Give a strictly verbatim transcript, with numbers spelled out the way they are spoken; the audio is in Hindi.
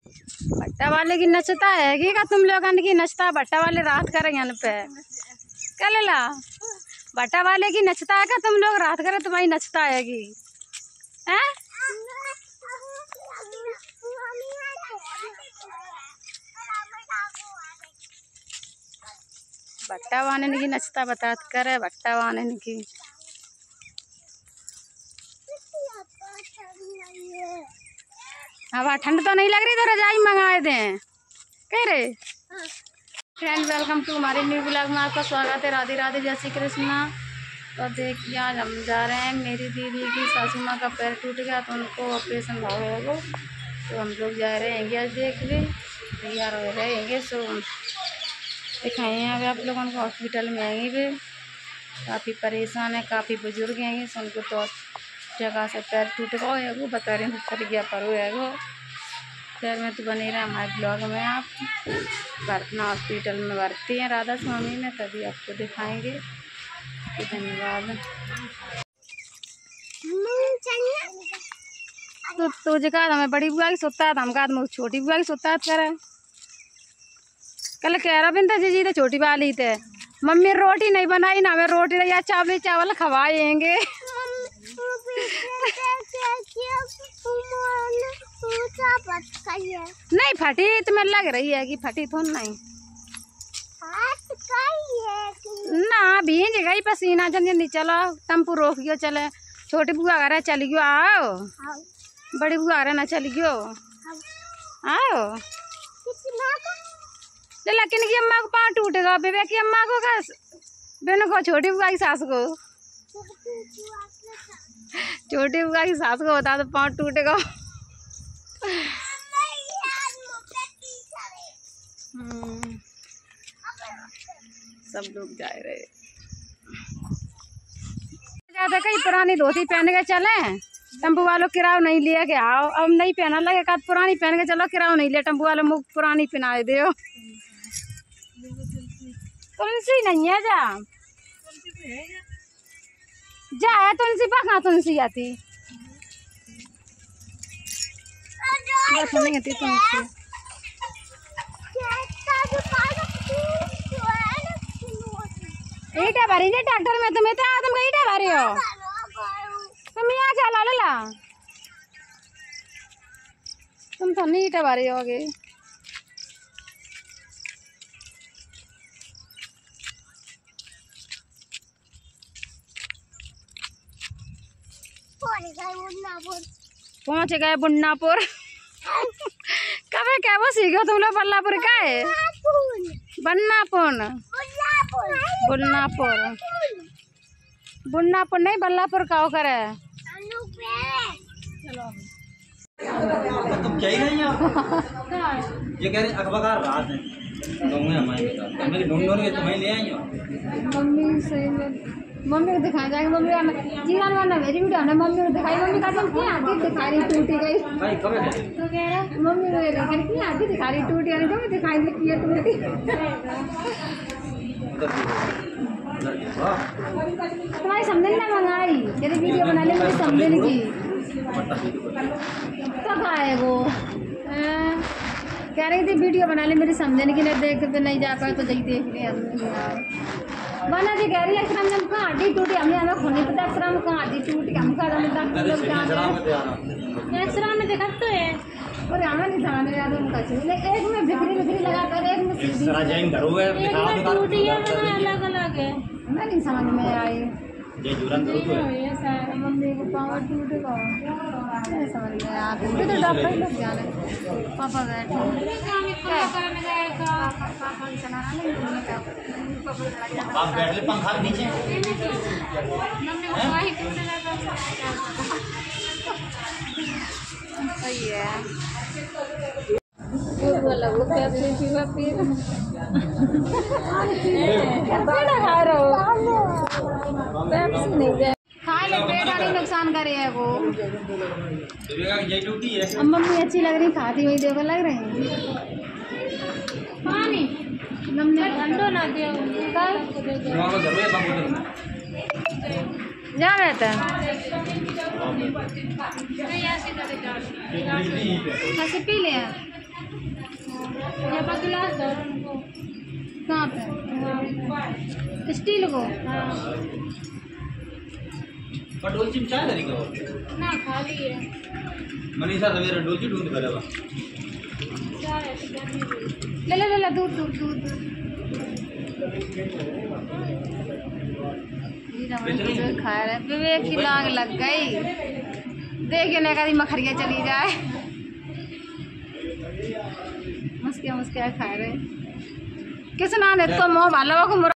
भट्टा वाले की नचता है कि का तुम लोग की नचता भट्टा वाले रात करे यहाँ पे क्या ले ला भट्टा वाले की नचता है का तुम लोग रात करे तुम्हारी नचता है कि हैं भट्टा वाले की नचता बता करे भट्टा वाले की हवा ठंड तो नहीं लग रही तो रजाई मंगाए दें कह रहे फ्रेंड वेलकम टू हमारे न्यू ब्लॉग में आपका स्वागत है। राधे राधे जय श्री कृष्णा। तो देखिए आज हम जा रहे हैं मेरी दीदी की सासू माँ का पैर टूट गया तो उनको ऑपरेशन भाव है वो तो हम लोग जा रहे हैं आज देख ले तैयार हो रहेंगे सो दिखाएँ अभी आप लोगों को हॉस्पिटल में आएंगे भी काफ़ी परेशान है काफ़ी बुजुर्ग हैं सो उनको तो जगह से पैर टूट गया है वो बता रहे हैं फट गया पर है वो पैर में तो बने रहे हमारे ब्लॉग में आप पटना हॉस्पिटल में भर्ती हैं राधा स्वामी में तभी आपको दिखाएंगे। धन्यवाद। तो तो जगह हमें बड़ी बुआ की सोता है हम कहा छोटी बुआ की सोता है करे कल कह रहा बिंदा जी जी तो छोटी वाली थे मम्मी रोटी नहीं बनाई ना हमें रोटी या चावल चावल खवाएंगे नहीं फटी तुम्हें लग रही है कि फटी तो नहीं ना भींज गई पसीना जन जल्दी चलो टम्पू रोक गयो चले छोटी बुआ घर चली गयो आओ बड़ी बुआ घर ना चली गयो आओ लेकिन की अम्मा को पाँव टूटेगा बेबे की अम्मा को का बेनों को छोटी बुआ की सास को छोटी बुआ की सास को बता दो पाँव टूटेगा। सब लोग जा रहे ज्यादा कई पुरानी धोती पहन के चले टम्पू वालों किराया नहीं लिया के आओ अब नहीं पहना लगे का पुरानी पहन के चलो किराया नहीं लिया टम्पू वालों मुख पुरानी पहनाए दो तुलसी नहीं है जा जा है तुलसी पा कहाँ तुलसी आती नहीं आती तुलसी ईटा भरी जे ट्रैक्टर में तुम्हें तो तुम ईटा भरी हो तुम यहाँ चला ले ला तुम तो नहीं ईटा भरी होगी पहुँच गए बुन्नापुर कब है क्या वो सीखो तुम लोग बल्लापुर का है बन्नापुर बुन्नापुर बुन्नापुर नहीं बल्लापुर का होकर है तुम क्या ही नहीं ये कह रहे अखबार रात है हमारे ढूंढ के तुम्हें ले आई हो मम्मी सही मम्मी को दिखाया जाएगा मम्मी जीवन वाला मेरी वीडियो ने मम्मी को दिखाई मम्मी का तुम क्या आंटी दिखाई टूटी गई तो कह रहा मम्मी को लेकर की आंटी दिखा रही टूटी नहीं तो दिखाई देती है टूटी तुम्हारी समझने ना मंगाई यदि वीडियो बना ले मुझे समझने की तो कहा है वो कह रही थी वीडियो बना ले मेरी समझने की नहीं देख नहीं जा पाए तो जही देख ले बना जी कह रही है एक्सरा में कहाँ हड्डी टूटी हमने हमें खोनी पता एक्सरा में कहाँ हड्डी टूटी हम कहा हमें डॉक्टर क्या एक्सरा में देखा तो है और हमें नहीं समझ में आता उनका चीज एक में बिखरी बिखरी लगा कर एक में सीधी टूटी है अलग अलग है हमें नहीं समझ में आई मम्मी को पावर टूटेगा नहीं समझ में आते तो डॉक्टर लोग जाने पापा बैठे आप बैठ ले पंखा के नीचे सही है वाला वो कैसे पीवा पी खा रहा हो पेप्सी नहीं खा ले पेट वाली नुकसान करे है वो अब मम्मी अच्छी लग रही खाती हुई देखो लग रही पानी ठंडो ना दे जा रहता है पी ले ये पर गिलास दो उनको। कहाँ पे? स्टील को। पर डोलची में चाय धरी का ना खाली है। मनीषा सवेरे डोलची ढूंढ कर लेवा ले ले ले ले दूध दूध दूध दूध खा रहे विवेक की लांग लग गई। देखिए ना कभी मखरिया चली जाए। मुस्के मुस्के खा रहे किस ना ने तो मोह भालो को